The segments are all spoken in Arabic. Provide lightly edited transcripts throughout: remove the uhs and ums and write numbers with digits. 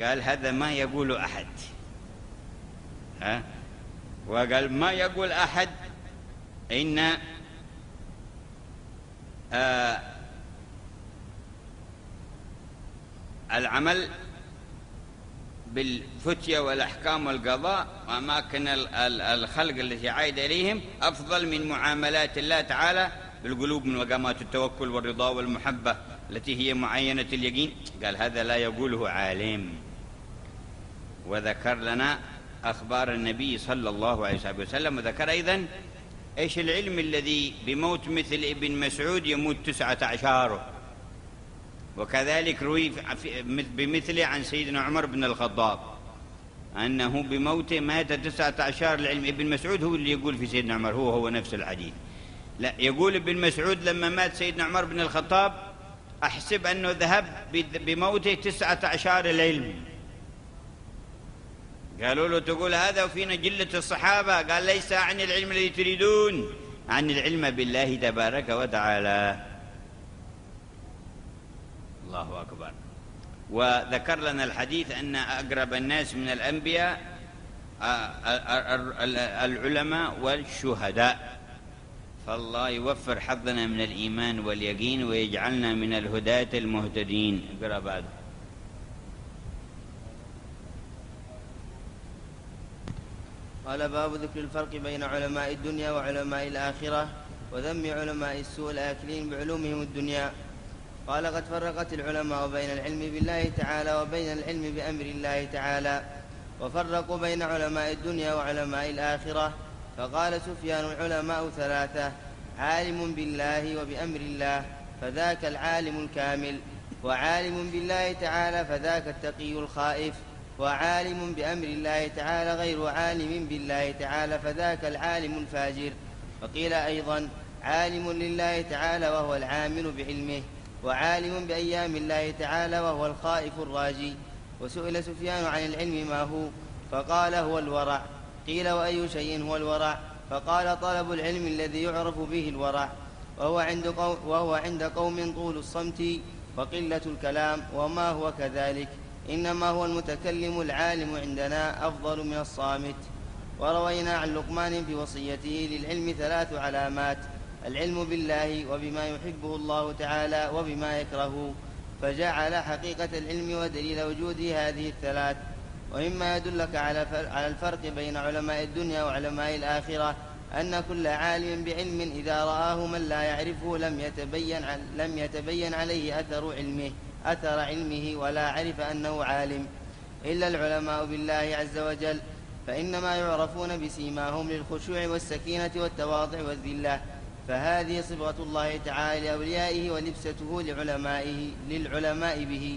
قال هذا ما يقول أحد، وقال ما يقول أحد إن العمل بالفتية والأحكام والقضاء وأماكن الخلق التي عايد إليهم أفضل من معاملات الله تعالى بالقلوب من مقامات التوكل والرضا والمحبة التي هي معينة اليقين. قال هذا لا يقوله عالم. وذكر لنا أخبار النبي صلى الله عليه وسلم، وذكر أيضا إيش العلم الذي بموت مثل ابن مسعود يموت 19، وكذلك روي بمثله عن سيدنا عمر بن الخطاب أنه بموته مات 19. العلم ابن مسعود هو اللي يقول في سيدنا عمر، هو نفس الحديث. لا، يقول ابن مسعود لما مات سيدنا عمر بن الخطاب أحسب أنه ذهب بموته 19 العلم. قالوا له تقول هذا وفينا جلة الصحابة؟ قال ليس عن العلم الذي تريدون، عن العلم بالله تبارك وتعالى. الله أكبر. وذكر لنا الحديث أن أقرب الناس من الأنبياء العلماء والشهداء، فالله يوفر حظنا من الإيمان واليقين ويجعلنا من الهداة المهتدين. اقرأ بعد. قال باب ذكر الفرق بين علماء الدنيا وعلماء الآخرة وذم علماء السوء الآكلين بعلومهم الدنيا. قال قد فرقت العلماء بين العلم بالله تعالى وبين العلم بأمر الله تعالى، وفرقوا بين علماء الدنيا وعلماء الآخرة. فقال سفيان العلماء 3: عالم بالله وبأمر الله فذاك العالم الكامل، وعالم بالله تعالى فذاك التقي الخائف، وعالم بأمر الله تعالى غير عالم بالله تعالى فذاك العالم الفاجر. وقيل أيضا عالم لله تعالى وهو العامل بعلمه، وعالم بأيام الله تعالى وهو الخائف الراجي. وسئل سفيان عن العلم ما هو، فقال هو الورع. قيل وأي شيء هو الورع؟ فقال طلب العلم الذي يعرف به الورع، وهو عند قوم طول الصمت وقلة الكلام، وما هو كذلك، إنما هو المتكلم العالم عندنا أفضل من الصامت. وروينا عن لقمان في وصيته للعلم 3 علامات: العلم بالله وبما يحبه الله تعالى وبما يكرهه، فجعل حقيقة العلم ودليل وجوده هذه 3. ومما يدلك على الفرق بين علماء الدنيا وعلماء الآخرة أن كل عالم بعلم إذا رآه من لا يعرفه لم يتبين عليه أثر علمه ولا عرف أنه عالم، إلا العلماء بالله عز وجل، فإنما يعرفون بسيماهم للخشوع والسكينة والتواضع والذلة، فهذه صبغة الله تعالى لأوليائه ولبسته للعلماء به.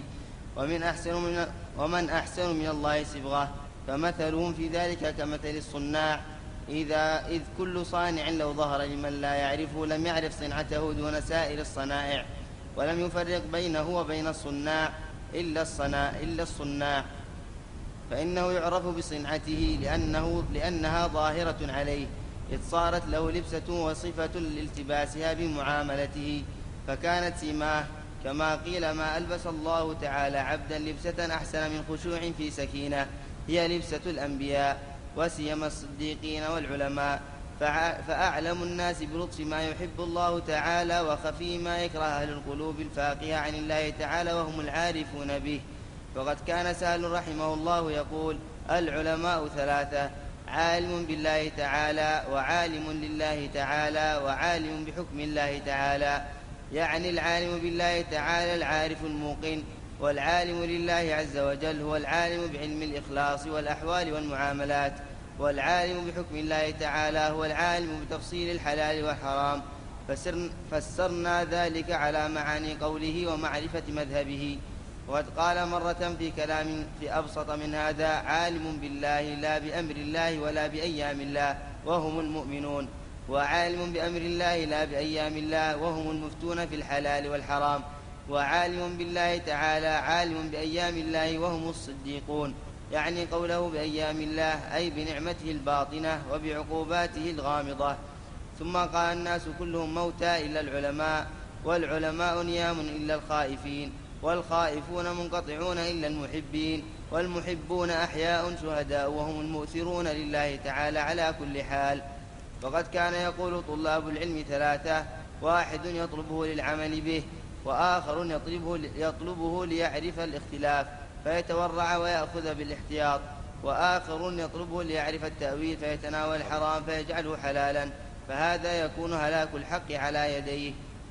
ومن أحسن من الله صبغة، فمثلهم في ذلك كمثل الصناع، إذ كل صانع لو ظهر لمن لا يعرفه لم يعرف صنعته دون سائر الصنائع، ولم يفرق بينه وبين الصناع إلا الصناع، فإنه يعرف بصنعته لأنها ظاهرة عليه، إذ صارت له لبسة وصفة لالتباسها بمعاملته، فكانت سماه. كما قيل ما ألبس الله تعالى عبدا لبسة أحسن من خشوع في سكينة، هي لبسة الأنبياء وسيما الصديقين والعلماء، فأعلم الناس بلطف ما يحب الله تعالى وخفي ما يكره أهل القلوب الفاقهة عن الله تعالى وهم العارفون به. وقد كان سهل رحمه الله يقول: العلماء 3: عالم بالله تعالى، وعالم لله تعالى، وعالم بحكم الله تعالى، يعني العالم بالله تعالى العارف الموقن، والعالم لله عز وجل هو العالم بعلم الإخلاص والأحوال والمعاملات، والعالم بحكم الله تعالى هو العالم بتفصيل الحلال والحرام. فسرنا ذلك على معاني قوله ومعرفة مذهبه. وقد قال مرة في كلام في أبسط من هذا: عالم بالله لا بأمر الله ولا بأيام الله وهم المؤمنون، وعالم بأمر الله لا بأيام الله وهم المفتون في الحلال والحرام، وعالم بالله تعالى عالم بأيام الله وهم الصديقون، يعني قوله بأيام الله أي بنعمته الباطنة وبعقوباته الغامضة. ثم قال: الناس كلهم موتى إلا العلماء، والعلماء نيام إلا الخائفين، والخائفون منقطعون إلا المحبين، والمحبون أحياء شهداء وهم المؤثرون لله تعالى على كل حال. وقد كان يقول طلاب العلم ثلاثة: واحد يطلبه للعمل به، وآخر يطلبه ليعرف الاختلاف فيتورع ويأخذ بالاحتياط، وآخر يطلبه ليعرف التأويل فيتناول الحرام فيجعله حلالا، فهذا يكون هلاك الحق على يديه.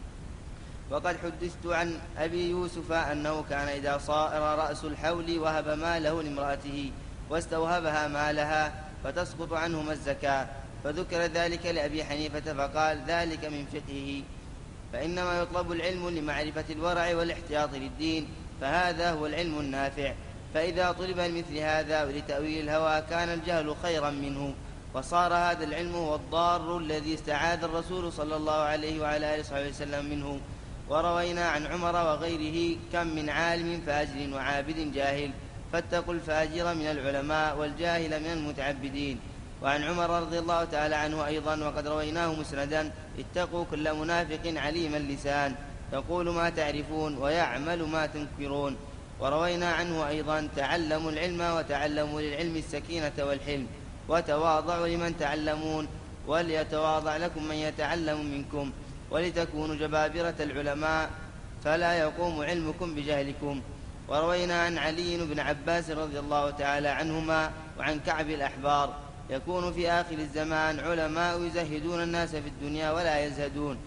وقد حدثت عن أبي يوسف أنه كان إذا صار رأس الحول وهب ماله لامرأته واستوهبها مالها فتسقط عنهما الزكاة، فذكر ذلك لأبي حنيفة فقال: ذلك من فقهه، فإنما يطلب العلم لمعرفة الورع والاحتياط للدين، فهذا هو العلم النافع. فإذا طلب لمثل هذا ولتأويل الهوى كان الجهل خيرا منه، وصار هذا العلم هو الضار الذي استعاذ الرسول صلى الله عليه وعلى آله وصحبه وسلم منه. وروينا عن عمر وغيره: كم من عالم فاجر وعابد جاهل، فاتقوا الفاجر من العلماء والجاهل من المتعبدين. وعن عمر رضي الله تعالى عنه أيضا وقد رويناه مسندا: اتقوا كل منافق عليم اللسان، يقول ما تعرفون ويعمل ما تنكرون. وروينا عنه أيضا: تعلموا العلم وتعلموا للعلم السكينة والحلم، وتواضعوا لمن تعلمون، وليتواضع لكم من يتعلم منكم، ولتكونوا جبابرة العلماء فلا يقوم علمكم بجهلكم. وروينا عن علي بن عباس رضي الله تعالى عنهما وعن كعب الأحبار: يكون في آخر الزمان علماء يزهدون الناس في الدنيا ولا يزهدون،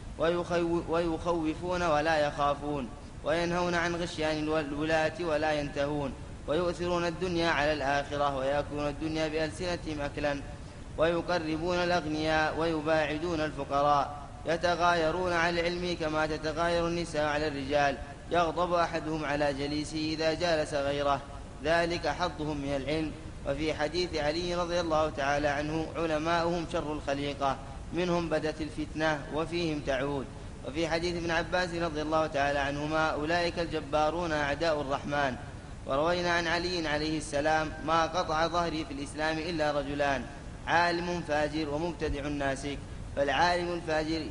ويخوفون ولا يخافون، وينهون عن غشيان الولاة ولا ينتهون، ويؤثرون الدنيا على الآخرة، ويأكلون الدنيا بألسنتهم أكلا، ويقربون الأغنياء ويباعدون الفقراء، يتغايرون على العلم كما تتغاير النساء على الرجال، يغضب أحدهم على جليسه إذا جالس غيره، ذلك حظهم من العلم. وفي حديث علي رضي الله تعالى عنه: علماؤهم شر الخليقة، منهم بدت الفتنة وفيهم تعود. وفي حديث ابن عباس رضي الله تعالى عنهما: أولئك الجبارون أعداء الرحمن. وروينا عن علي عليه السلام: ما قطع ظهري في الإسلام إلا رجلان: عالم فاجر ومبتدع ناسك. فالعالم الفاجر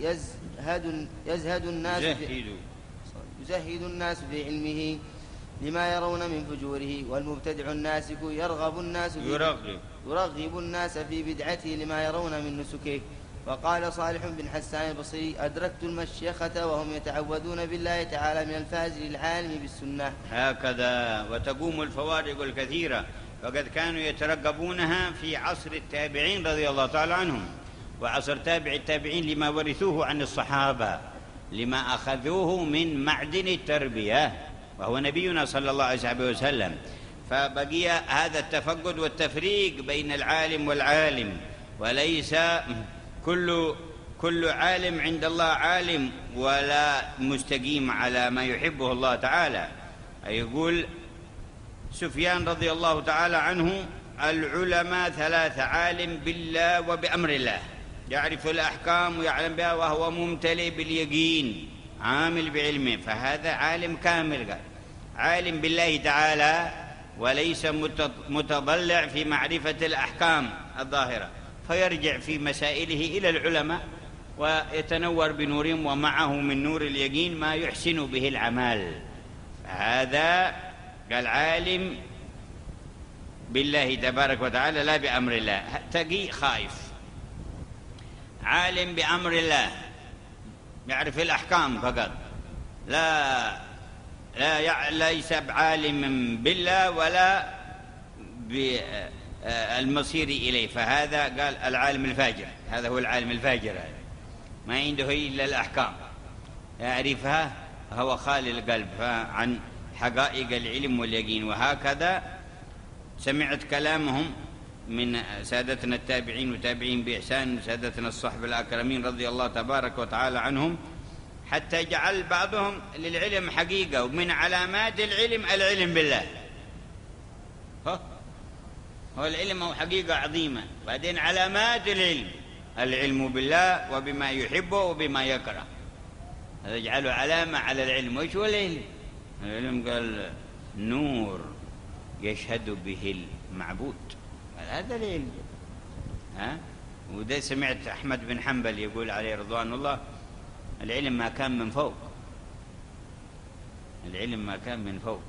يزهد الناس في علمه لما يرون من فجوره، والمبتدع الناسك يرغب الناس في بدعته لما يرون من نسكه. وقال صالح بن حسان البصري: أدركت المشيخة وهم يتعوذون بالله تعالى من الفاجر العالم بالسنة. هكذا وتقوم الفوارق الكثيرة، وقد كانوا يترقبونها في عصر التابعين رضي الله تعالى عنهم، وعصر تابع التابعين لما ورثوه عن الصحابة، لما أخذوه من معدن التربية وهو نبينا صلى الله عليه وسلم. فبقي هذا التفقد والتفريق بين العالم والعالم، وليس كل عالم عند الله عالم ولا مستقيم على ما يحبه الله تعالى. يقول سفيان رضي الله تعالى عنه: العلماء ثلاثة: عالم بالله وبأمر الله، يعرف الأحكام ويعلم بها وهو ممتلئ باليقين عامل بعلمه، فهذا عالم كامل. عالم بالله تعالى وليس متضلع في معرفة الأحكام الظاهرة، فيرجع في مسائله إلى العلماء ويتنور بنورهم، ومعه من نور اليقين ما يحسن به العمل. هذا قال عالم بالله تبارك وتعالى لا بأمر الله، تقي خايف. عالم بأمر الله يعرف الأحكام فقط، ليس بعالم بالله ولا بالمصير إليه، فهذا قال العالم الفاجر. هذا هو العالم الفاجر، ما عنده إلا الأحكام يعرفها، هو خالي القلب عن حقائق العلم واليقين. وهكذا سمعت كلامهم من سادتنا التابعين وتابعين بإحسان، سادتنا الصحب الأكرمين رضي الله تبارك وتعالى عنهم، حتى جعل بعضهم للعلم حقيقة، ومن علامات العلم بالله. هو العلم هو حقيقة عظيمة، بعدين علامات العلم بالله وبما يحبه وبما يكره، هذا يجعله علامة على العلم. وإيش هو العلم؟ العلم قال نور يشهد به المعبود، هذا العلم. وده سمعت أحمد بن حنبل يقول عليه رضوان الله: العلم ما كان من فوق، العلم ما كان من فوق،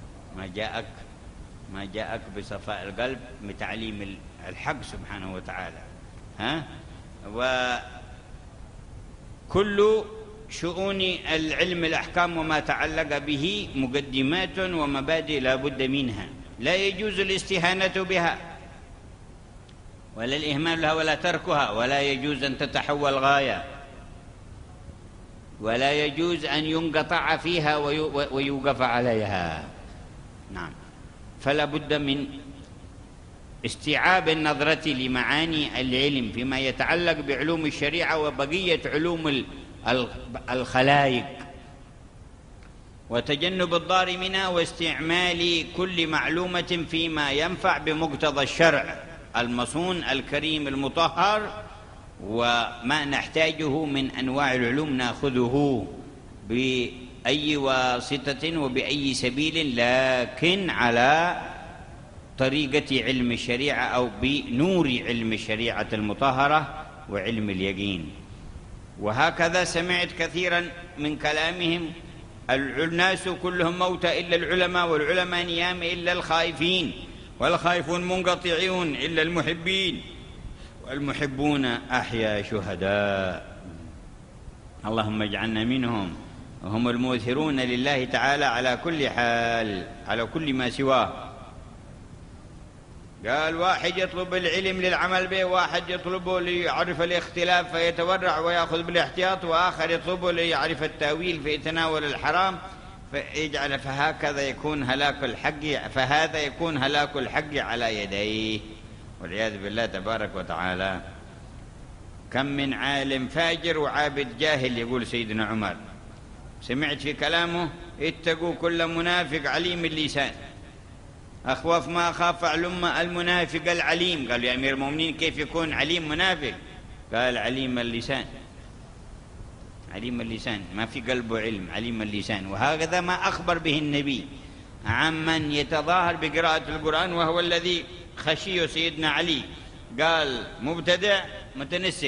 ما جاءك بصفاء القلب بتعليم الحق سبحانه وتعالى. وكل شؤون العلم الأحكام وما تعلق به مقدمات ومبادئ لا بد منها، لا يجوز الاستهانة بها ولا الإهمال لها ولا تركها، ولا يجوز أن تتحول غاية، ولا يجوز أن ينقطع فيها ويوقف عليها. نعم، فلا بد من استيعاب النظرة لمعاني العلم فيما يتعلق بعلوم الشريعة وبقية علوم الخلائق، وتجنب الضار منها، واستعمال كل معلومة فيما ينفع بمقتضى الشرع المصون الكريم المطهر، وما نحتاجه من أنواع العلوم نأخذه بأي واسطة وبأي سبيل، لكن على طريقة علم الشريعة أو بنور علم الشريعة المطهرة وعلم اليقين. وهكذا سمعت كثيرا من كلامهم: الناس كلهم موتى إلا العلماء، والعلماء نيام إلا الخائفين، والخائفون منقطعون إلا المحبين، والمحبون أحيا شهداء. اللهم اجعلنا منهم، وهم المؤثرون لله تعالى على كل حال، على كل ما سواه. قال: واحد يطلب العلم للعمل به، واحد يطلبه ليعرف الاختلاف فيتورع ويأخذ بالاحتياط، وآخر يطلبه ليعرف التأويل فيتناول الحرام فيجعل، فهذا يكون هلاك الحق على يديه، والعياذ بالله تبارك وتعالى. كم من عالم فاجر وعابد جاهل، يقول سيدنا عمر، سمعت في كلامه: اتقوا كل منافق عليم اللسان، أخوف ما أخاف علم المنافق العليم. قال: يا أمير المؤمنين كيف يكون عليم منافق؟ قال: عليم اللسان، عليم اللسان، ما في قلبه علم، عليم اللسان. وهكذا ما أخبر به النبي عمن يتظاهر بقراءة القرآن وهو الذي خشيه سيدنا علي، قال: مبتدع متنسك،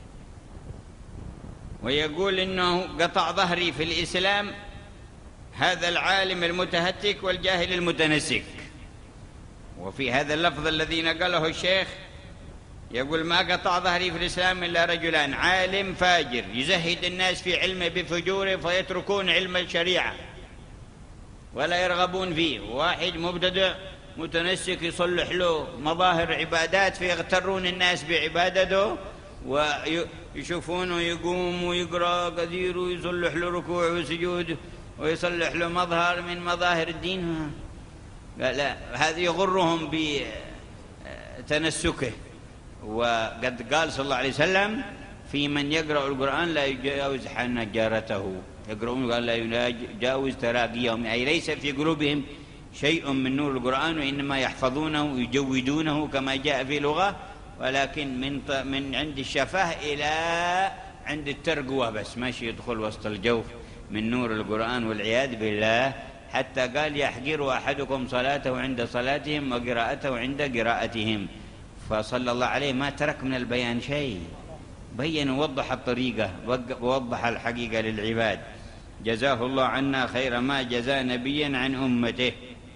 ويقول إنه قطع ظهري في الإسلام هذا العالم المتهتك والجاهل المتنسك. وفي هذا اللفظ الذي نقله الشيخ يقول: ما قطع ظهري في الإسلام إلا رجلان: عالم فاجر يزهد الناس في علمه بفجوره فيتركون علم الشريعة ولا يرغبون فيه، واحد مبتدع متنسك يصلح له مظاهر عبادات فيغترون الناس بعبادته، ويشوفونه يقوم ويقرأ كثير ويصلح له ركوع وسجود ويصلح له مظهر من مظاهر الدين. لا، هذا يغرهم بتنسكه. وقد قال صلى الله عليه وسلم: في من يقرأ القرآن لا يجاوز حنجرته، يقرؤون قال لا يجاوز تراقيهم، أي ليس في قلوبهم شيء من نور القرآن، وإنما يحفظونه ويجودونه كما جاء في لغة، ولكن من عند الشفاه إلى عند الترقوة بس، ماشي يدخل وسط الجوف من نور القرآن والعياذ بالله. حتى قال: يحقر أحدكم صلاته عند صلاتهم وقراءته عند قراءتهم. فصلى الله عليه ما ترك من البيان شيء، بين ووضح الطريقة ووضح الحقيقة للعباد. جزاه الله عنا خير ما جزى نبيا عن أمته.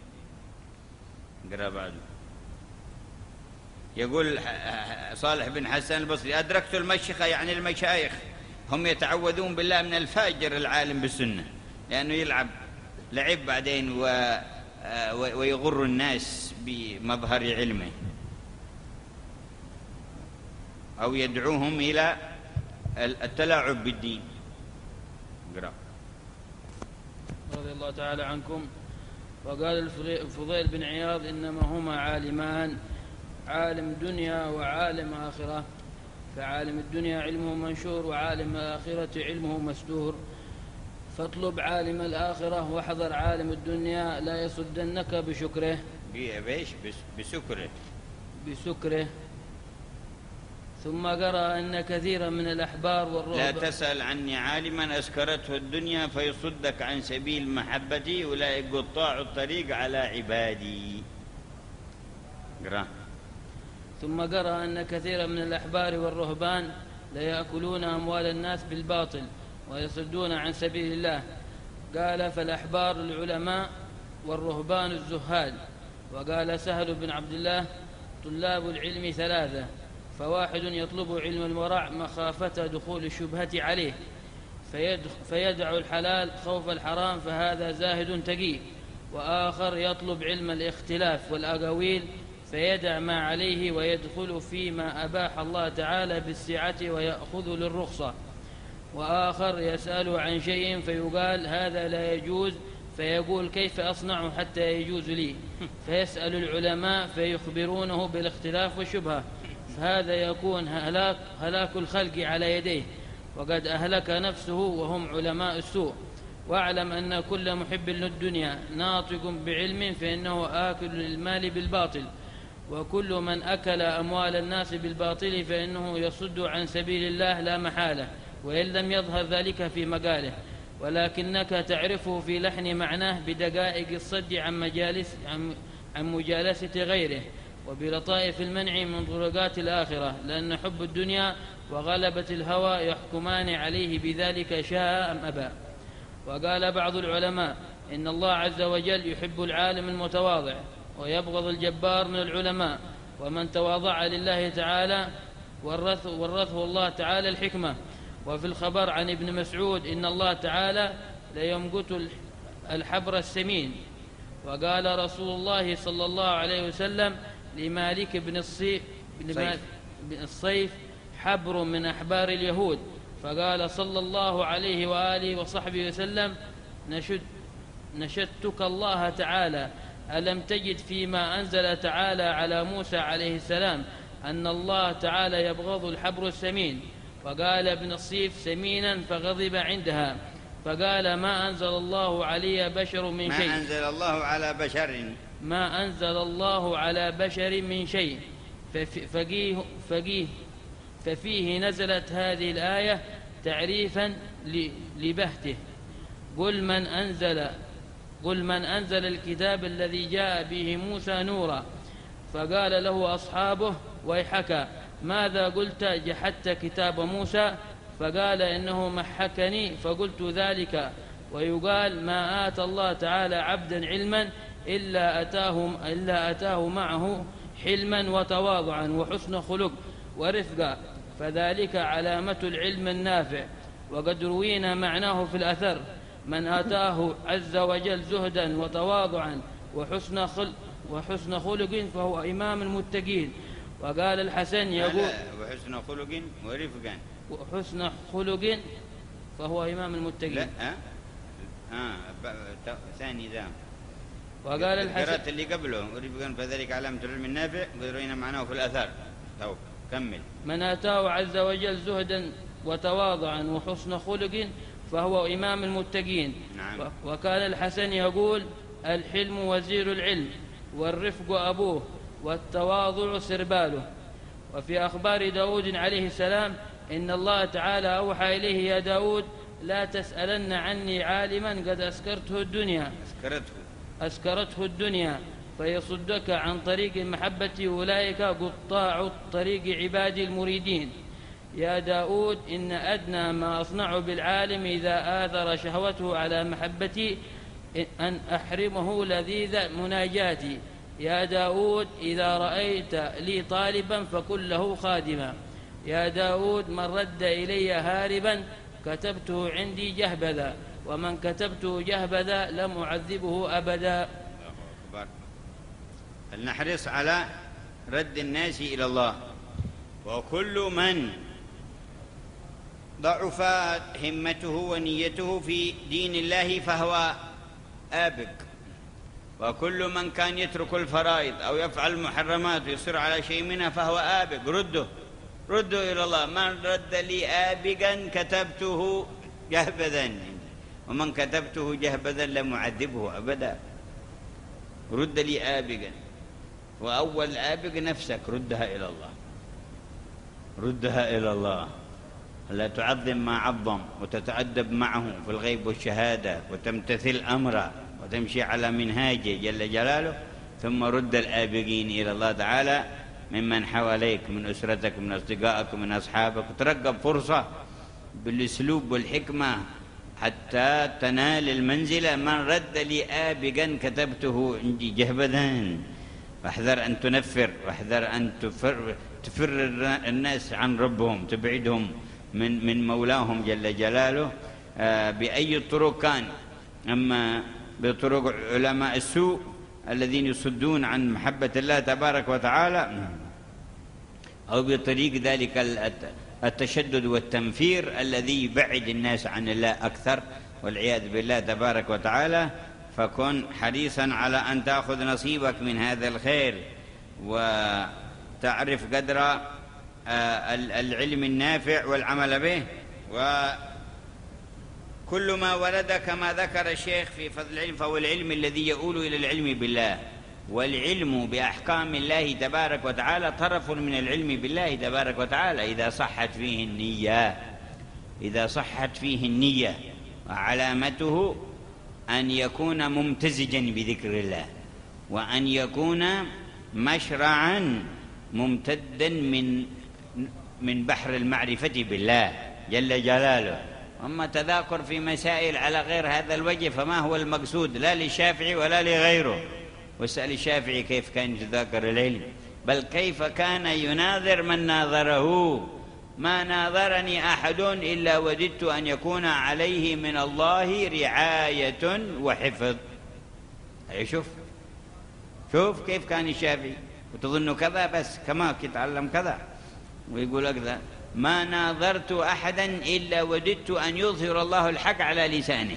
اقرأ بعده. يقول صالح بن حسن البصري: أدركت المشيخة، يعني المشايخ، هم يتعوذون بالله من الفاجر العالم بالسنة، لأنه لعب بعدين ويغر الناس بمظهر علمه، أو يدعوهم إلى التلاعب بالدين. اقرأ. رضي الله تعالى عنكم. وقال الفضيل بن عياض: إنما هما عالمان، عالم دنيا وعالم آخرة، فعالم الدنيا علمه منشور، وعالم الآخرة علمه مستور، فاطلب عالم الآخرة واحذر عالم الدنيا، لا يصدنك بشكره. بسكره. ثم قرأ أن كثيرا من الأحبار والرهبان: لا تسأل عني عالما أسكرته الدنيا فيصدك عن سبيل محبتي، أولئك قطاع الطريق على عبادي. قرأ. ثم قرأ أن كثيرا من الأحبار والرهبان ليأكلون أموال الناس بالباطل ويصدون عن سبيل الله، قال: فالأحبار العلماء والرهبان الزهاد. وقال سهل بن عبد الله: طلاب العلم ثلاثة، فواحد يطلب علم الورع مخافة دخول الشبهة عليه فيدع الحلال خوف الحرام، فهذا زاهد تقي. وآخر يطلب علم الاختلاف والأقاويل فيدع ما عليه ويدخل فيما أباح الله تعالى بالسعة ويأخذ للرخصة. وآخر يسأل عن شيء فيقال: هذا لا يجوز، فيقول: كيف أصنع حتى يجوز لي؟ فيسأل العلماء فيخبرونه بالاختلاف والشبهة، فهذا يكون هلاك الخلق على يديه، وقد أهلك نفسه وهم علماء السوء. واعلم أن كل محب للدنيا ناطق بعلم فإنه آكل للمال بالباطل، وكل من أكل أموال الناس بالباطل فإنه يصد عن سبيل الله لا محالة، وإن لم يظهر ذلك في مقاله، ولكنك تعرفه في لحن معناه بدقائق الصد عن مجالسة غيره، وبلطائف المنع من طرقات الآخرة، لأن حب الدنيا وغلبة الهوى يحكمان عليه بذلك شاء أم أبى. وقال بعض العلماء: إن الله عز وجل يحب العالم المتواضع ويبغض الجبار من العلماء، ومن تواضع لله تعالى ورثه الله تعالى الحكمة. وفي الخبر عن ابن مسعود: إن الله تعالى ليمقت الحبر السمين. وقال رسول الله صلى الله عليه وسلم لمالك بن الصيف: حبر من أحبار اليهود. فقال صلى الله عليه وآله وصحبه وسلم: نشدتك الله تعالى، ألم تجد فيما أنزل تعالى على موسى عليه السلام أن الله تعالى يبغض الحبر السمين؟ وقال ابن الصيف: سمينا، فغضب عندها، فقال: ما أنزل الله علي بشر من شيء. ما أنزل الله على بشر. ما أنزل الله على بشر من شيء. ففيه نزلت هذه الآية تعريفا لبهته: قل من أنزل الكتاب الذي جاء به موسى نورا. فقال له أصحابه: ويحك، ماذا قلت؟ جحدت كتاب موسى؟ فقال: إنه محكني فقلت ذلك. ويقال: ما آتى الله تعالى عبدا علما إلا أتاه معه حلما وتواضعا وحسن خلق ورفقا، فذلك علامة العلم النافع. وقد روينا معناه في الأثر: من آتاه عز وجل زهدا وتواضعا وحسن خلق فهو إمام المتقين. وقال الحسن يقول: وحسن خلق ورفقا. وحسن خلق فهو إمام المتقين. لا ثاني ذا. وقال الحسن اللي قبله ورفقا فذلك علامة العلم النافع. قد روينا معناه في الأثر. كمل. من آتاه عز وجل زهدا وتواضعا وحسن خلق فهو إمام المتقين. نعم. وكان الحسن يقول: الحلم وزير العلم، والرفق أبوه، والتواضع سرباله. وفي أخبار داود عليه السلام: إن الله تعالى أوحى إليه: يا داود، لا تسألن عني عالما قد أسكرته الدنيا فيصدك عن طريق المحبة، أولئك قطاع الطريق عبادي المريدين. يا داود، إن أدنى ما أصنع بالعالم إذا آثر شهوته على محبتي أن أحرمه لذيذ مناجاتي. يا داود، إذا رأيت لي طالبا فكن له خادما. يا داود، من رد إلي هاربا كتبته عندي جهبذا، ومن كتبته جهبذا لم أعذبه أبدا. فلنحرص على رد الناس إلى الله، وكل من ضعفت همته ونيته في دين الله فهو آبق، وكل من كان يترك الفرائض أو يفعل المحرمات ويصر على شيء منها فهو آبق. رده إلى الله. من رد لي آبقا كتبته جهبذا، ومن كتبته جهبذا لم أعذبه أبدا. رد لي آبقا، وأول آبق نفسك، ردها إلى الله. لا تعظم ما عظم، وتتأدب معه في الغيب والشهادة، وتمتثل أمره، وتمشي على منهاجه جل جلاله. ثم رد الآبقين إلى الله تعالى ممن حواليك، من أسرتك، من أصدقائك، من أصحابك، وترقب فرصة بالأسلوب والحكمة حتى تنال المنزلة. من رد لي آبقا كتبته عندي جهبذا. واحذر أن تنفر، واحذر أن تفر الناس عن ربهم، تبعدهم من مولاهم جل جلاله بأي الطرق كان. أما بطرق علماء السوء الذين يصدون عن محبة الله تبارك وتعالى، أو بطريق ذلك التشدد والتنفير الذي يبعد الناس عن الله أكثر والعياذ بالله تبارك وتعالى، فكن حريصا على أن تأخذ نصيبك من هذا الخير، وتعرف قدر العلم النافع والعمل به. وكل ما ورد كما ذكر الشيخ في فضل العلم فهو العلم الذي يؤول إلى العلم بالله، والعلم بأحكام الله تبارك وتعالى طرف من العلم بالله تبارك وتعالى إذا صحت فيه النية. إذا صحت فيه النية، وعلامته أن يكون ممتزجا بذكر الله، وأن يكون مشرعا ممتدا من بحر المعرفة بالله جل جلاله. أما تذاكر في مسائل على غير هذا الوجه فما هو المقصود لا للشافعي ولا لغيره. واسأل الشافعي كيف كان يتذاكر العلم، بل كيف كان يناظر من ناظره. ما ناظرني أحد إلا وددت أن يكون عليه من الله رعاية وحفظ. أي شوف كيف كان الشافعي، وتظن كذا بس كما يتعلم كذا، ويقول لك ما ناظرت أحدا إلا وددت أن يظهر الله الحق على لسانه.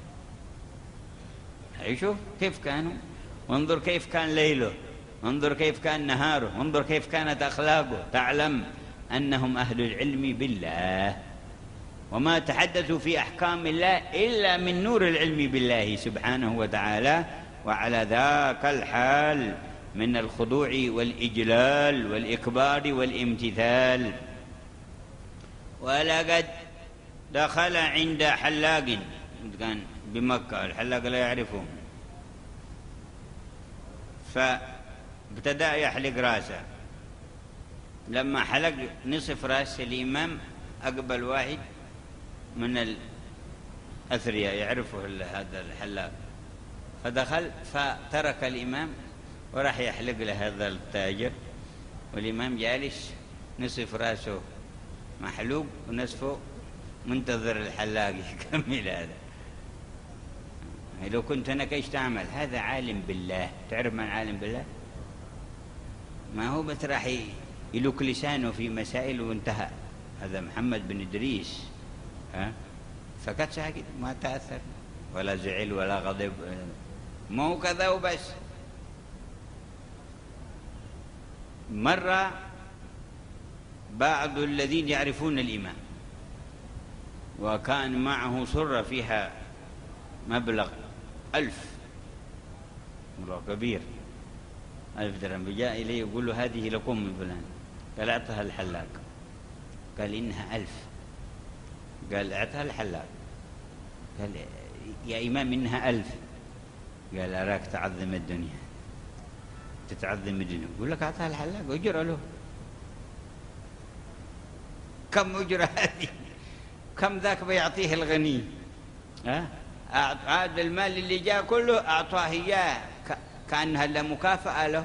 أي شوف كيف كانوا، وانظر كيف كان ليله، انظر كيف كان نهاره، انظر كيف كانت أخلاقه، تعلم أنهم أهل العلم بالله، وما تحدثوا في أحكام الله إلا من نور العلم بالله سبحانه وتعالى. وعلى ذاك الحال من الخضوع والإجلال والإكبار والامتثال. ولقد دخل عند حلاق كان بمكة، الحلاق لا يعرفه، فابتدأ يحلق راسه. لما حلق نصف راس الإمام أقبل واحد من الأثرياء يعرفه هذا الحلاق، فدخل فترك الإمام وراح يحلق له هذا التاجر، والإمام جالس نصف راسه محلوق ونصفه منتظر الحلاق يكمل. هذا لو كنت أنا كيش تعمل؟ هذا عالم بالله. تعرف من عالم بالله؟ ما هو بس راح يلوك لسانه في مسائل وانتهى. هذا محمد بن إدريس فقط ساكت، ما تأثر ولا زعل ولا غضب، ما هو كذا وبس. مرة بعض الذين يعرفون الإمام وكان معه سرة فيها مبلغ 1000 كبير، 1000 درهم، فجاء إليه يقول له هذه لكم من فلان. قال أعطها الحلاق. قال إنها 1000. قال أعطها الحلاق. قال يا إمام إنها 1000. قال أراك تعظم الدنيا، تتعظم الدنيا. يقول لك أعطها الحلاق أجر له. كم أجر هذه؟ كم ذاك بيعطيه الغني؟ عاد المال اللي جاء كله أعطاه إياه كأنها لمكافأة له،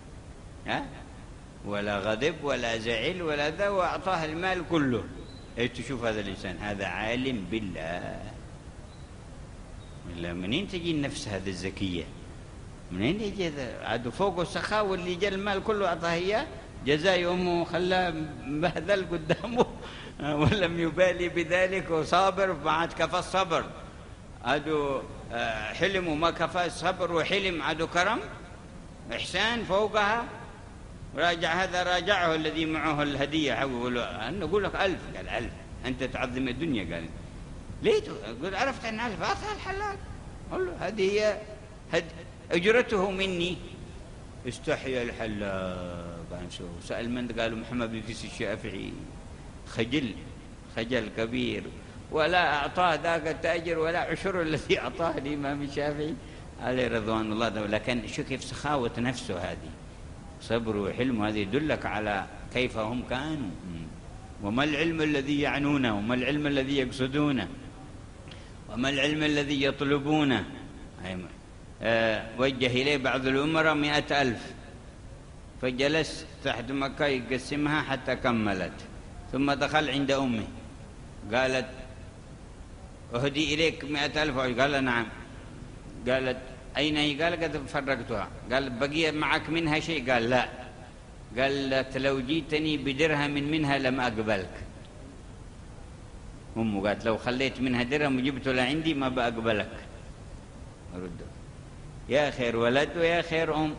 ولا غضب ولا زعل ولا ذا، وأعطاه المال كله. تشوف هذا الإنسان، هذا عالم بالله. ولا منين تجي النفس هذه الزكية؟ منين يجي هذا؟ عاد فوق السخاء واللي جاء المال كله أعطاه إياه، جزاء أمه خلاه مبهذل قدامه ولم يبالي بذلك وصابر، بعد كفى الصبر. عادوا حلم وما كفى الصبر وحلم، عادوا كرم إحسان فوقها. راجع هذا، راجعه الذي معه الهدية، يقول له أنا أقول لك 1000. قال 1000 أنت تعظم الدنيا. قال ليه؟ قلت عرفت أن 1000 أعطها الحلاق. قال له هذه هي أجرته مني. استحيا الحلاق عن سأل من؟ قالوا محمد بن إدريس الشافعي. خجل كبير، ولا أعطاه ذاك التاجر ولا عشر الذي أعطاه الإمام الشافعي عليه رضوان الله. لكن شو كيف سخاوة نفسه هذه، صبر وحلم، هذه يدلك على كيف هم كانوا، وما العلم الذي يعنونه، وما العلم الذي يقصدونه. وما العلم الذي يطلبونه؟ وجه إليه بعض الأمراء 100,000، فجلس تحت مكة يقسمها حتى كملت، ثم دخل عند أمه قالت: أهدي إليك 100,000؟ قال: نعم. قالت: أين هي؟ قال: قد فرقتها. قال: بقي معك منها شيء؟ قال: لا. قالت: لو جيتني بدرهم منها لم أقبلك. أمه قالت: لو خليت منها درهم وجبته لعندي ما بأقبلك. أرده: يا خير ولد ويا خير أم.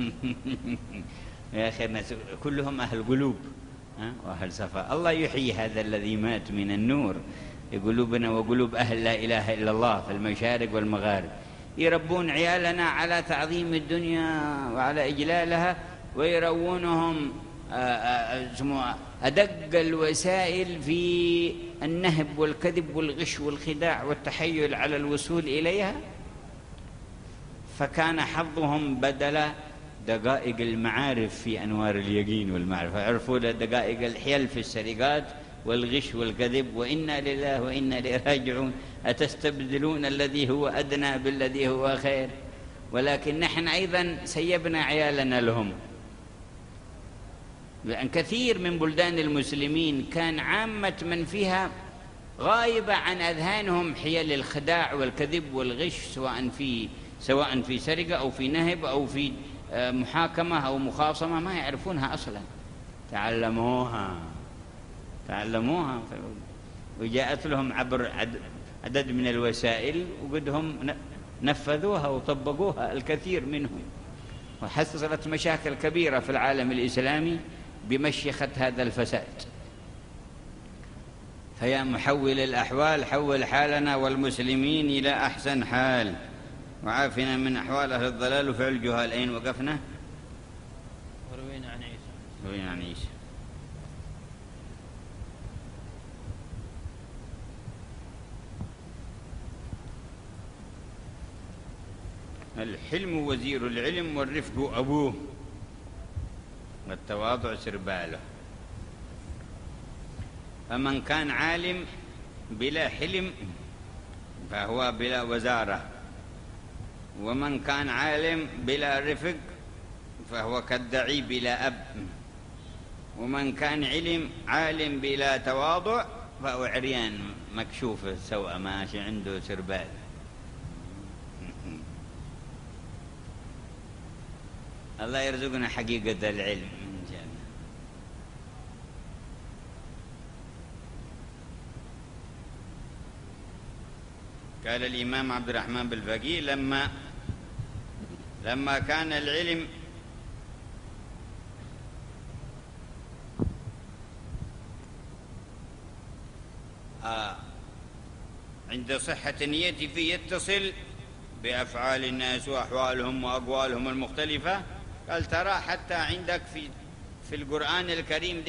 يا خير ناس كلهم أهل قلوب وأهل صفاء. الله يحيي هذا الذي مات من النور قلوبنا وقلوب أهل لا إله إلا الله في المشارق والمغارب، يربون عيالنا على تعظيم الدنيا وعلى إجلالها، ويرونهم أدق الوسائل في النهب والكذب والغش والخداع والتحيل على الوصول إليها. فكان حظهم بدل دقائق المعارف في أنوار اليقين والمعرفة، عرفوا دقائق الحيل في السرقات والغش والكذب. وإنا لله وإنا إليه راجعون. أتستبدلون الذي هو أدنى بالذي هو خير؟ ولكن نحن أيضا سيبنا عيالنا لهم، لأن كثير من بلدان المسلمين كان عامة من فيها غايبة عن أذهانهم حيل الخداع والكذب والغش، سواء في سرقة أو في نهب أو في محاكمة أو مخاصمة، ما يعرفونها أصلا. تعلموها وجاءت لهم عبر عدد من الوسائل، وقدهم نفذوها وطبقوها الكثير منهم، وحصلت مشاكل كبيرة في العالم الإسلامي بمشيخة هذا الفساد. فيا محول الأحوال حول حالنا والمسلمين إلى أحسن حال، وعافنا من أحوال أهل الضلال وفعل الجهال. أين وقفنا؟ وروينا عن عيسى. الحلم وزير العلم، والرفق أبوه، والتواضع سرباله. فمن كان عالم بلا حلم فهو بلا وزارة، ومن كان عالم بلا رفق فهو كالدعي بلا أب، ومن كان عالم بلا تواضع فهو عريان مكشوف السوء ماشي عنده سربال. الله يرزقنا حقيقة العلم إن شاء الله. قال الإمام عبد الرحمن بالفقيه: لما كان العلم عند صحة نيته فيه يتصل بأفعال الناس وأحوالهم وأقوالهم المختلفة. قال: ترى حتى عندك في القرآن الكريم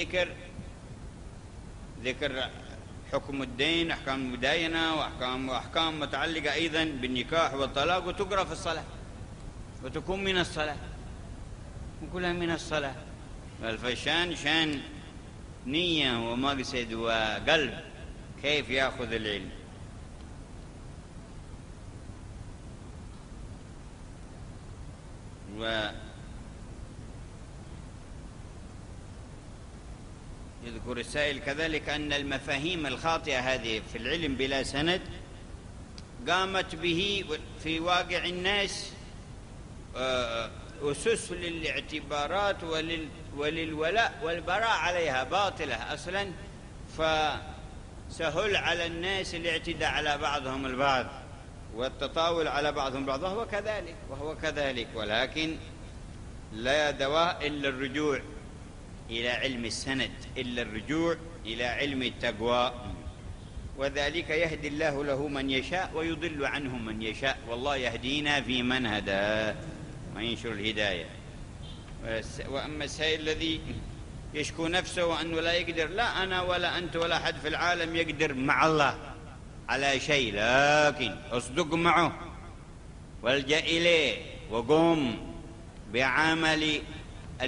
ذكر حكم الدين، أحكام المداينة، وأحكام متعلقة أيضا بالنكاح والطلاق، وتقرأ في الصلاة وتكون من الصلاة، وكلها من الصلاة. فالفشان شان نية ومقصد وقلب كيف يأخذ العلم. يذكر السائل كذلك أن المفاهيم الخاطئة هذه في العلم بلا سند قامت به في واقع الناس أسس للاعتبارات وللولاء والبراء عليها باطلة أصلا، فسهل على الناس الاعتداء على بعضهم البعض والتطاول على بعضهم البعض، وهو كذلك. ولكن لا دواء إلا الرجوع إلى علم السند، إلا الرجوع إلى علم التقوى، وذلك يهدي الله له من يشاء ويضل عنه من يشاء، والله يهدينا في من هداه وينشر الهداية. وأما السائل الذي يشكو نفسه وأنه لا يقدر، لا أنا ولا أنت ولا أحد في العالم يقدر مع الله على شيء، لكن اصدق معه والجأ إليه وقم بعمل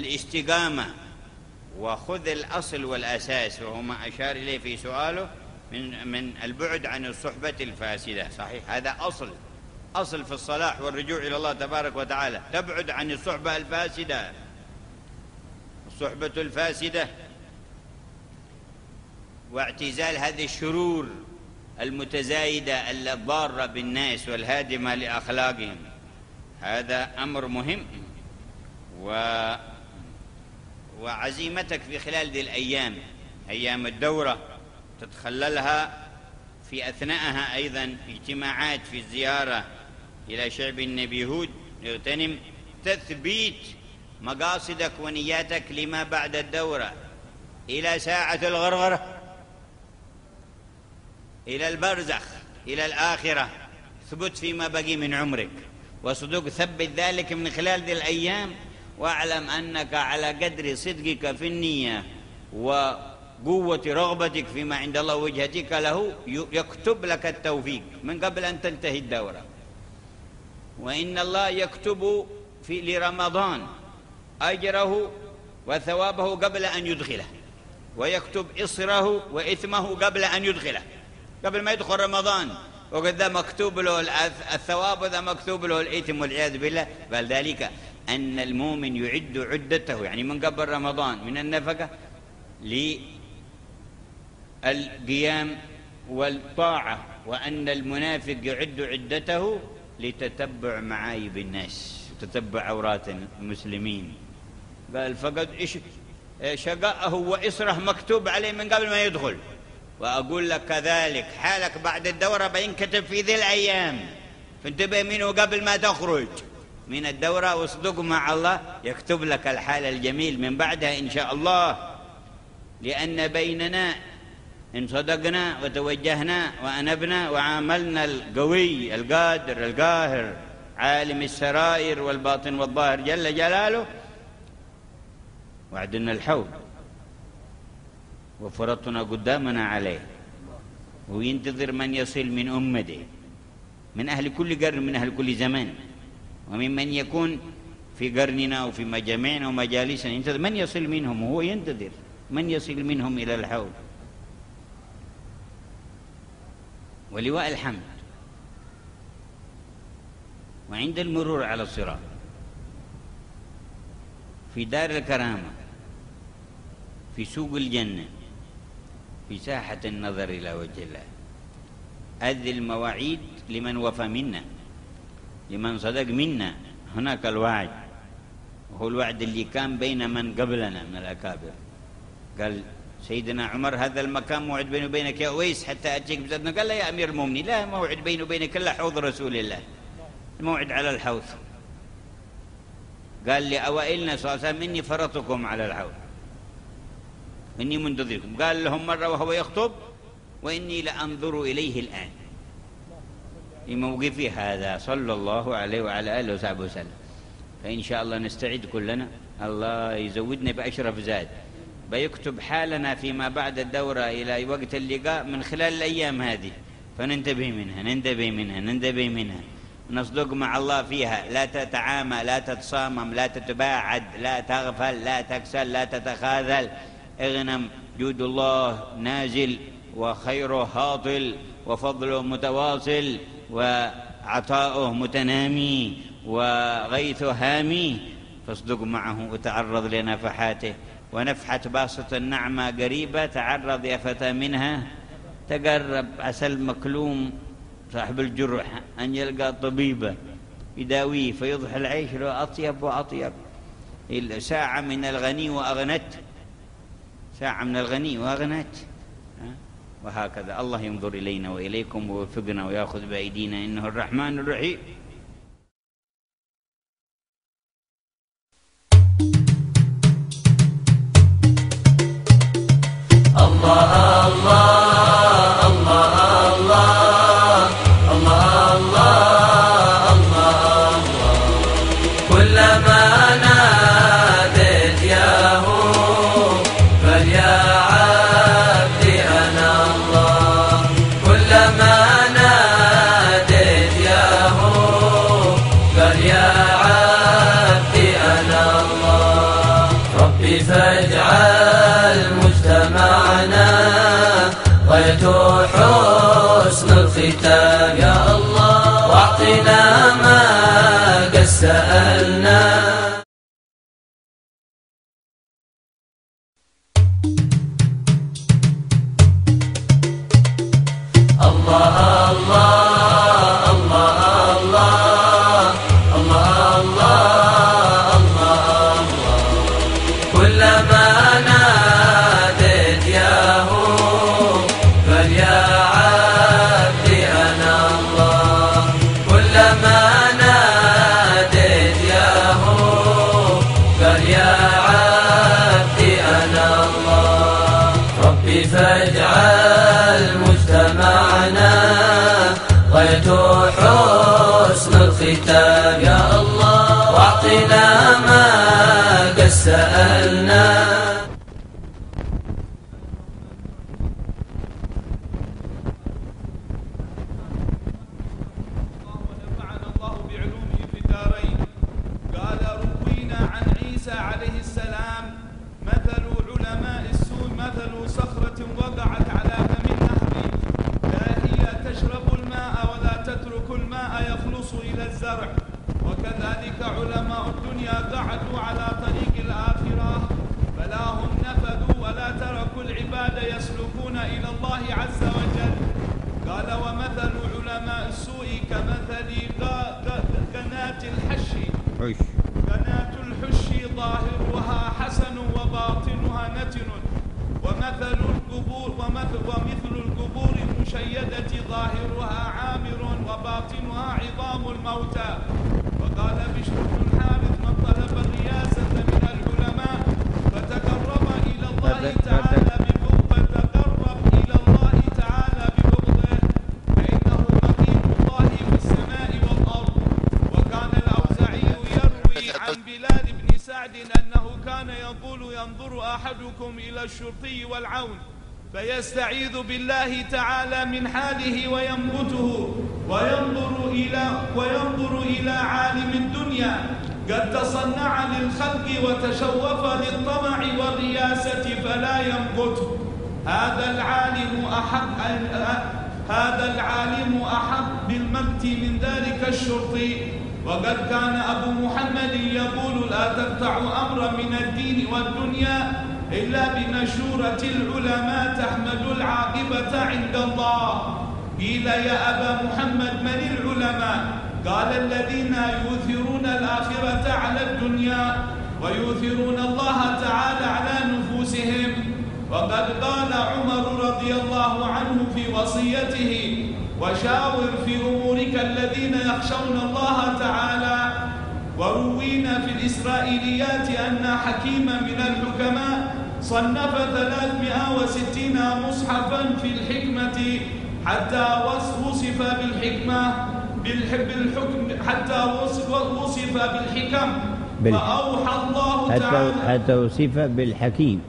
الاستقامة، وخذ الأصل والأساس، وهو ما أشار إليه في سؤاله: من البعد عن الصحبة الفاسدة. صحيح، هذا أصل في الصلاح والرجوع إلى الله تبارك وتعالى، تبعد عن الصحبة الفاسدة. الصحبة الفاسدة واعتزال هذه الشرور المتزايدة الضارة بالناس والهادمة لأخلاقهم، هذا أمر مهم. وعزيمتك في خلال ذي الأيام، أيام الدورة، تتخللها في أثناءها أيضا اجتماعات في الزيارة إلى شعب النبي هود، اغتنم تثبيت مقاصدك ونياتك لما بعد الدورة، إلى ساعة الغرغرة، إلى البرزخ، إلى الآخرة. ثبت فيما بقي من عمرك، وصدق ثبت ذلك من خلال ذي الأيام، واعلم أنك على قدر صدقك في النية وقوة رغبتك فيما عند الله ووجهتك له يكتب لك التوفيق من قبل أن تنتهي الدورة. وإن الله يكتب لرمضان أجره وثوابه قبل أن يدخله، ويكتب إصره وإثمه قبل أن يدخله، قبل ما يدخل رمضان، وقد ذا مكتوب له الثواب وذا مكتوب له الإثم والعياذ بالله. بل ذلك أن المؤمن يعد عدته، يعني من قبل رمضان، من النفقة للقيام والطاعة، وأن المنافق يعد عدته لتتبع معايب الناس وتتبع عورات المسلمين. قال فقد شقاءه وإصره مكتوب عليه من قبل ما يدخل. وأقول لك كذلك حالك بعد الدورة بينكتب في ذي الأيام، فانتبه منه قبل ما تخرج من الدورة، واصدق مع الله يكتب لك الحال الجميل من بعدها إن شاء الله. لأن بيننا إن صدقنا وتوجهنا وأنبنا وعاملنا القوي القادر القاهر عالم السرائر والباطن والظاهر جل جلاله، وعدنا الحوض وفرطنا قدامنا عليه، وينتظر من يصل من أمته، من أهل كل قرن، من أهل كل زمان، وممن يكون في قرننا وفي مجامعنا ومجالسنا، ينتظر من يصل منهم، وهو ينتظر من يصل منهم إلى الحوض. ولواء الحمد. وعند المرور على الصراط في دار الكرامة، في سوق الجنة، في ساحة النظر إلى وجه الله، هذه المواعيد لمن وفى منا، لمن صدق منا. هناك الوعد، وهو الوعد اللي كان بين من قبلنا من الأكابر. قال سيدنا عمر هذا المكان موعد بيني وبينك يا أويس حتى أتيك بزادنا. قال لا يا أمير المؤمنين، لا موعد بيني وبينك إلا حوض رسول الله، الموعد على الحوض. قال لأوائلنا صلى الله عليه وسلم إني فرطكم على الحوض، إني منتظركم. قال لهم مرة وهو يخطب وإني لأنظر إليه الآن، لموقفي هذا صلى الله عليه وعلى آله وصحبه وسلم. فإن شاء الله نستعد كلنا، الله يزودنا بأشرف زاد، بيكتب حالنا فيما بعد الدورة إلى وقت اللقاء من خلال الأيام هذه، فننتبه منها ننتبه منها ننتبه منها، نصدق مع الله فيها، لا تتعامى، لا تتصامم، لا تتباعد، لا تغفل، لا تكسل، لا تتخاذل. اغنم، جود الله نازل وخيره هاطل وفضله متواصل وعطاؤه متنامي وغيثه هامي، فاصدق معه وتعرض لنفحاته. ونفحة باسط النعمة قريبة، تعرض يا فتى منها تقرب. عسى المكلوم صاحب الجرح أن يلقى طبيبة يداويه فيضحي العيش له أطيب وأطيب. ساعة من الغني وأغنت، ساعة من الغني وأغنت. وهكذا الله ينظر إلينا وإليكم ويوفقنا ويأخذ بأيدينا، إنه الرحمن الرحيم. الله الله الله الله الله الله الله كلما ناديت ياه فليا عبدي أنا الله، كلما ناديت ياه فليا عبدي أنا الله. ربي فاجعل مجتمعنا غير غاية حسن الختام يا الله، واعطنا ما قد سألنا. الله الله الله الله الله الله الله كلما ناديت يا هو فليا عبدي أنا الله، كلما ناديت يا هو فليا عبدي أنا الله. ربي فاجعل مجتمعنا غاية حسن الختام يا الله، واعطنا ما قد سألنا. ونفعنا الله بعلومه في الدارين. قال روينا عن عيسى عليه السلام: مثل علماء السوء مثل صخرة وقعت على فم النهر، لا هي تشرب الماء ولا تترك الماء يخلص إلى الزرع. وكذلك علماء الدنيا قعدوا على طريق الآخرة، فلا هم نفذوا ولا تركوا العباد يسلكون إلى الله عز وجل. قال: ومثل علماء السوء كمثل قناة الحش، قناة الحش ظاهرها حسن وباطنها نتن، ومثل القبور المشيدة ظاهرها عامر وباطنها عظام الموتى. وقال بشر بن الحارث: من طلب الرياسة من العلماء فتقرب إلى الله تعالى ببغضه فإنه رقيب الله في السماء والأرض. وكان الأوزاعي يروي عن بلال بن سعد أنه كان يقول: ينظر أحدكم إلى الشرطي والعون فيستعيذ بالله تعالى من حاله وينبته، وينظر إلى عالم الدنيا قد تصنع للخلق وتشوف للطمع والرياسة فلا ينبته. هذا العالم أحق بالمقت من ذلك الشرطي. وقد كان أبو محمد يقول: لا تقطع أمرا من الدين والدنيا إلا بمشورة العلماء تحمد العاقبة عند الله. قيل: يا أبا محمد من العلماء؟ قال: الذين يؤثرون الآخرة على الدنيا ويؤثرون الله تعالى على نفوسهم. وقد قال عمر رضي الله عنه في وصيته: وشاور في أمورك الذين يخشون الله تعالى. وروينا في الإسرائيليات أن حكيما من الحكماء صنف 360 مصحفا في الحكمة حتى وصف بالحكم فأوحى الله تعالى حتى وصف بالحكيم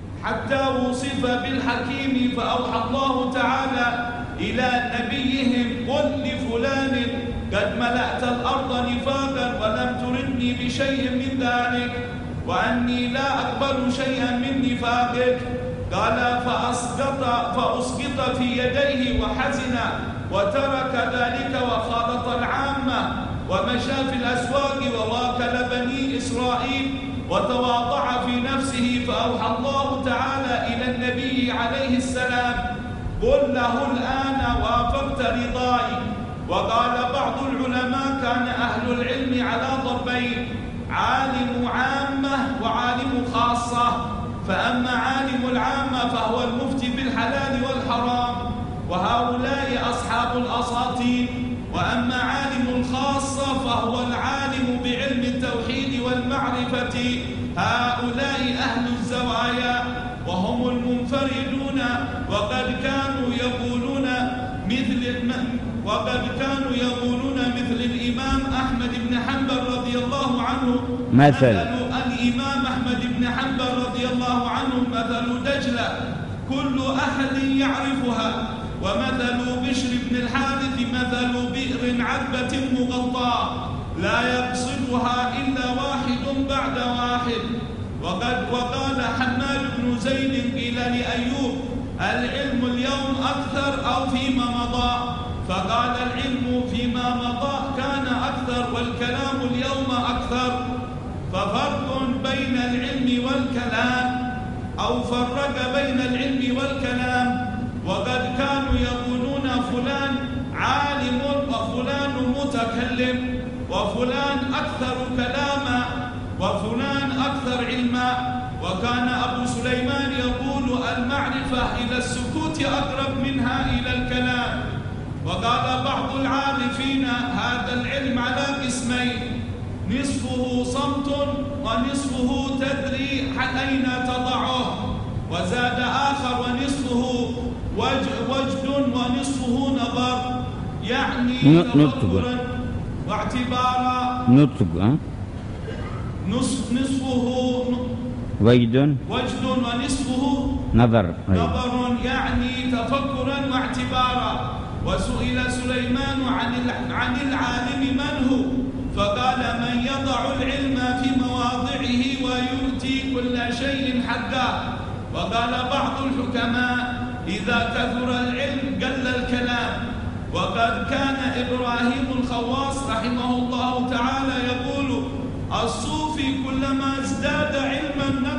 فأوحى الله تعالى إلى نبيهم: قل لفلان قد ملأت الأرض نفاقا ولم تردني بشيء من ذلك، وأني لا أقبل شيئا من نفاقك. قال: فأسقط في يديه وحزن وترك ذلك وخالط العامة ومشى في الأسواق وواكل بني إسرائيل وتواضع في نفسه. فأوحى الله تعالى إلى النبي عليه السلام: قل له الآن وافقت رضاي. وقال بعض العلماء: كان أهل العلم على ضربين: عالم عامة وعالم خاصة. فأما عالم العامة فهو المفتي بالحلال والحرام، وهؤلاء أصحاب الأساطين. وأما عالم الخاصة فهو العالم بعلم التوحيد والمعرفة، هؤلاء أهل الزوايا وهم المنفردون. وقد كانوا يقولون مثل الإمام أحمد بن حنبل رضي الله عنه مثل الإمام أحمد بن حنبل رضي الله عنه مثل دجلة كل أحد يعرفها. ومثل بشر بن الحارث مثل بئر عذبة مغطاة لا يقصدها إلا واحد بعد واحد. وقال حماد بن زيد: قيل لأيوب: العلم اليوم أكثر أو فيما مضى؟ فقال العلم فيما مضى كان أكثر والكلام اليوم أكثر. ففرق بين العلم والكلام، أو فرق بين العلم والكلام. وقد كانوا يقولون فلان عالم وفلان متكلم، وفلان أكثر كلاما وفلان أكثر علما. وكان أبو سليمان يقول المعرفة إلى السكوت أقرب منها إلى الكلام. وقال بعض العارفين هذا العلم على قسمين، نصفه صمت ونصفه تدري أين تضعه. وزاد آخر ونصفه وجد ونصفه نظر، يعني تفكرا واعتبارا. نطق نصفه وجد ونصفه نظر، يعني تفكرا واعتبارا. وسئل سليمان عن العالم من هو؟ فقال من يضع العلم في مواضعه ويؤتي كل شيء حقه. وقال بعض الحكماء إذا كثر العلم قل الكلام. وقد كان إبراهيم الخواص رحمه الله تعالى يقول الصوفي كلما ازداد علما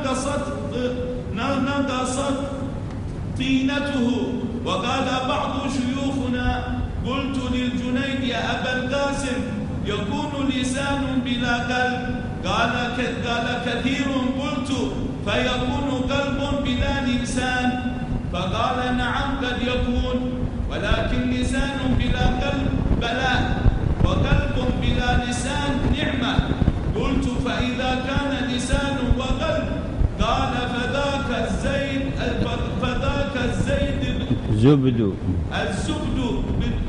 نقصت طينته. وقال بعض شيوخنا قلت للجنيد يا أبا القاسم يكون لسان بلا قلب؟ قال كثير. قلت فيكون قلب بلا لسان؟ فقال نعم قد يكون، ولكن لسان بلا قلب بلاء، وقلب بلا لسان نعمة. قلت فإذا كان لسان وقلب؟ قال فذاك الزيد الزبد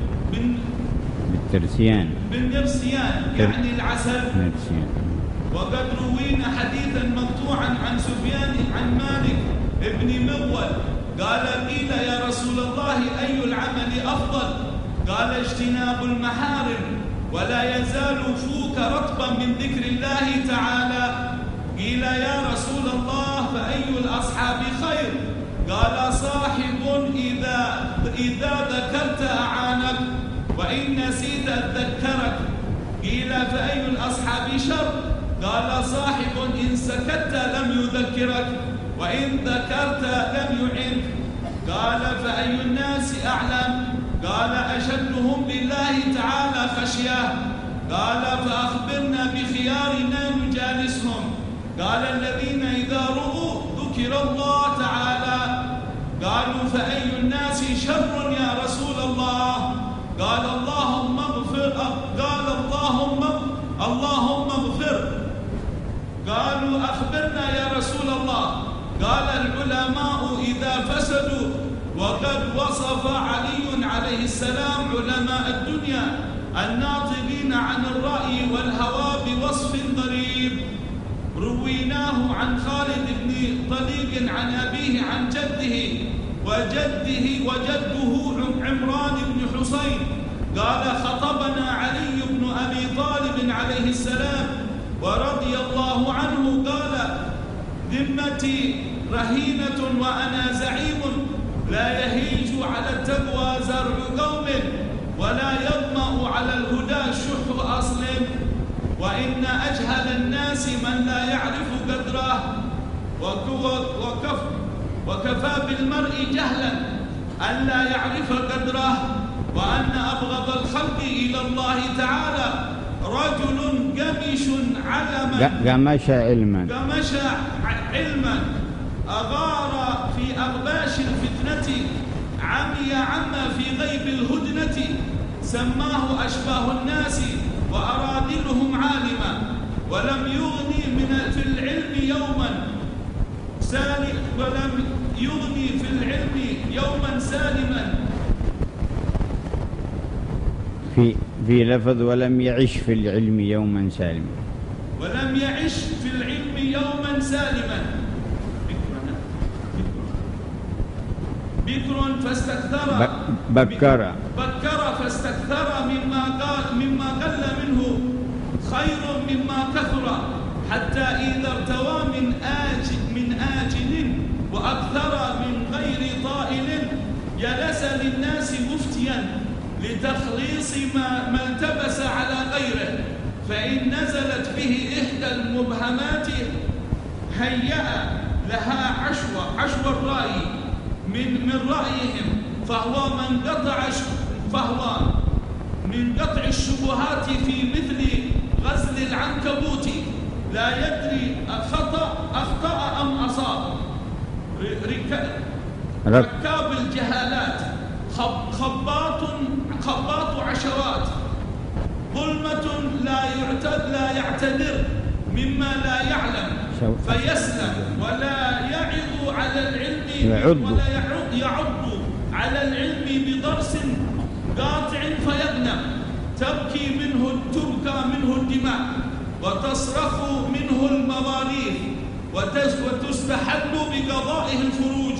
بالنرسيان يعني العسل. وقد روينا حديثا مقطوعا عن سفيان عن مالك ابن مغول قال قيل يا رسول الله أي العمل أفضل؟ قال اجتناب المحارم ولا يزال فوك رطبا من ذكر الله تعالى. قيل يا رسول الله فأي الأصحاب خير؟ قال صاحب إذا ذكرت أعانك وإن نسيت ذكرك. قيل فأي الأصحاب شر؟ قال صاحب إن سكت لم يذكرك وإن ذكرت لم يعنك. قال فأي الناس أعلم؟ قال أشدهم لله تعالى خشية. قال فأخبرنا بخيارنا نجالسهم. قال الذين إذا رؤوا ذكر الله تعالى. قالوا فأي الناس شر يا رسول الله؟ قال اللهم اغفر. قال اللهم اغفر. قالوا أخبرنا يا رسول الله؟ قال العلماء إذا فسدوا. وقد وصف علي عليه السلام علماء الدنيا الناطقين عن الرأي والهوى بوصف غريب. رويناه عن خالد بن طليق عن أبيه عن جده وجده عمران بن حسين قال خطبنا علي بن أبي طالب عليه السلام ورضي الله عنه قال ذمتي رهينة وأنا زعيم لا يهيج على التقوى زرع قوم ولا يظمأ على الهدى شح أصل. وإن أجهل الناس من لا يعرف قدره وكفى بالمرء جهلا أن لا يعرف قدره. وأن أبغض الخلق إلى الله تعالى رجل قمش علما أغار في أغباش الفتنة عمي عما في غيب الهدنة. سماه أشباه الناس وأرادلهم عالما ولم يغني في العلم يوما سالما. في لفظ ولم يعش في العلم يوما سالما. ولم يعش في العلم يوما سالما. بكر فاستكثر بكر فاستكثر مما قل منه خير مما كثر حتى إذا ارتوى من آجل وأكثر من غير طائل للناس مفتيا لتخليص ما التبس على غيره، فإن نزلت به إحدى المبهمات هيأ لها عشو الرأي من رأيهم، فهو من قطع الشبهات في مثل غزل العنكبوت، لا يدري أخطأ أم أصاب. ركاب الجهالات، خباط عشوات، ظلمة لا يعتذر مما لا يعلم فيسلم، ولا يعض على العلم بضرس قاطع فيغنم، تبكى منه الدماء، وتصرخ منه المواريث، وتستحل بقضائه الفروج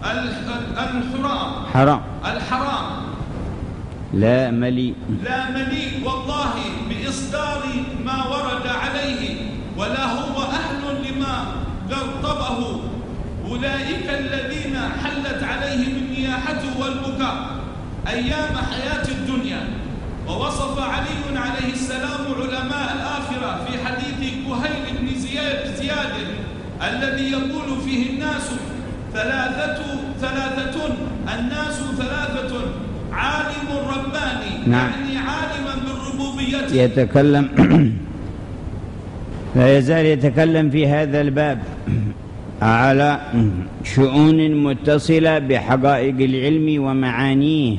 الحرام لا مليء والله بإصدار ما ورد عليه، ولا هو أهل لما قرطبه. أولئك الذين حلت عليهم النياحة والبكاء أيام حياة الدنيا. ووصف علي عليه السلام علماء الآخرة في حديث كهيل بن زياد الذي يقول فيه الناس ثلاثة عالم رباني، نعم. يعني عالما بالربوبية يتكلم لا يزال يتكلم في هذا الباب على شؤون متصلة بحقائق العلم ومعانيه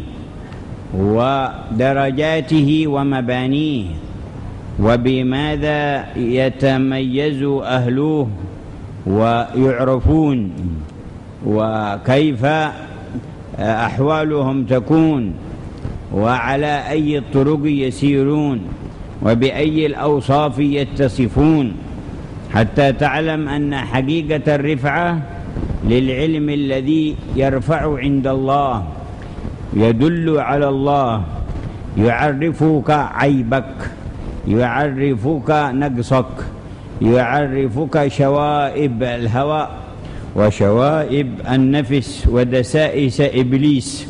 ودرجاته ومبانيه، وبماذا يتميز أهلوه ويعرفون، وكيف أحوالهم تكون، وعلى أي الطرق يسيرون، وبأي الأوصاف يتصفون، حتى تعلم أن حقيقة الرفعة للعلم الذي يرفع عند الله، يدل على الله، يعرفك عيبك، يعرفك نقصك، يعرفك شوائب الهوى وشوائب النفس ودسائس إبليس،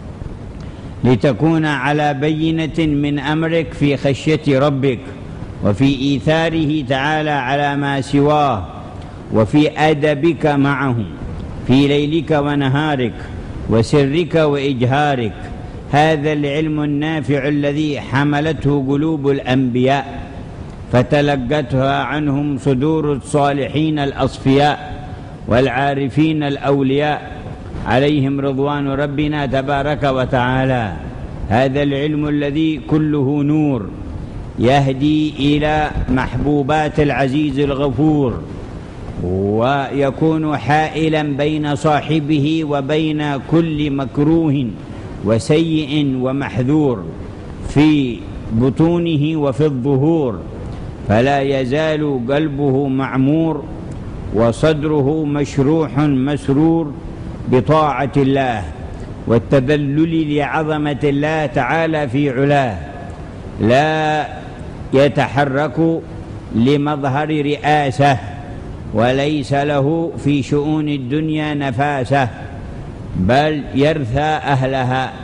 لتكون على بينة من أمرك في خشية ربك، وفي إيثاره تعالى على ما سواه، وفي أدبك معه في ليلك ونهارك وسرك وإجهارك. هذا العلم النافع الذي حملته قلوب الأنبياء فتلقتها عنهم صدور الصالحين الأصفياء والعارفين الأولياء عليهم رضوان ربنا تبارك وتعالى. هذا العلم الذي كله نور يهدي إلى محبوبات العزيز الغفور، ويكون حائلا بين صاحبه وبين كل مكروه وسيء ومحذور في بطونه وفي الظهور، فلا يزال قلبه معمور وصدره مشروح مسرور بطاعة الله والتذلل لعظمة الله تعالى في علاه، لا يتحرك لمظهر رئاسة، وليس له في شؤون الدنيا نفاسة، بل يرثى أهلها